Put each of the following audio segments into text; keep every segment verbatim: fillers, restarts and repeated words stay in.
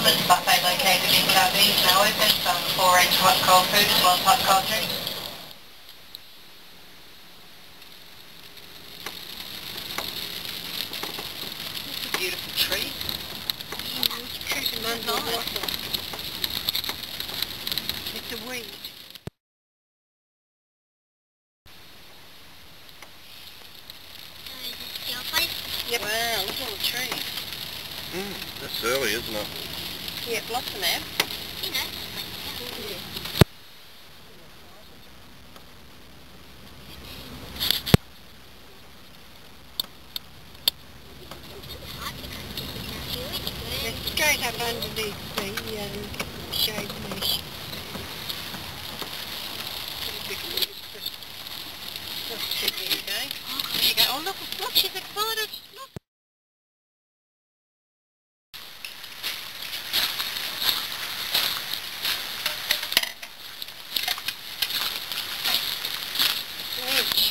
gentlemen's buffet located in Clabby is now open, some four-range hot cold food as well as hot cold drinks. It's a beautiful tree. Mm, it's trees and nice. It's a weed. Yep. Wow, look at all the trees. Mm, that's early, isn't it? Yeah, blossom now. You know, like that. Yeah. Let's go up underneath the um, shade mesh. There you go. There you go. Oh, look, look, she's excited. Look. Wedge.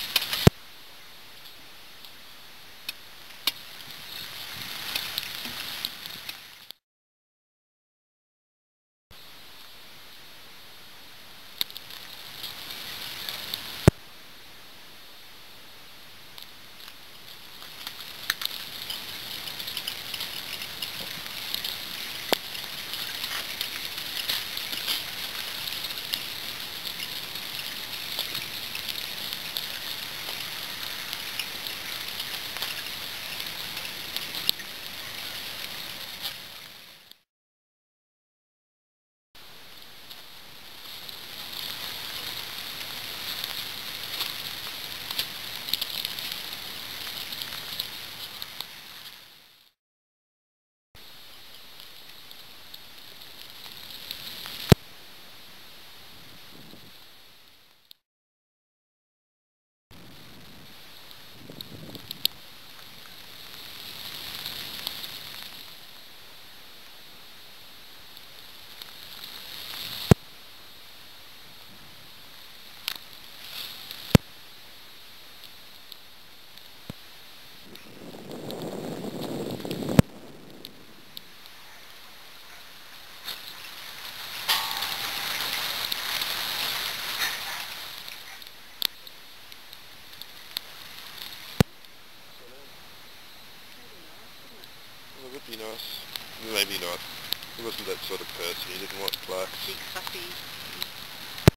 Well, it would be nice. Maybe not. He wasn't that sort of person. He didn't want plaques. Big puppy.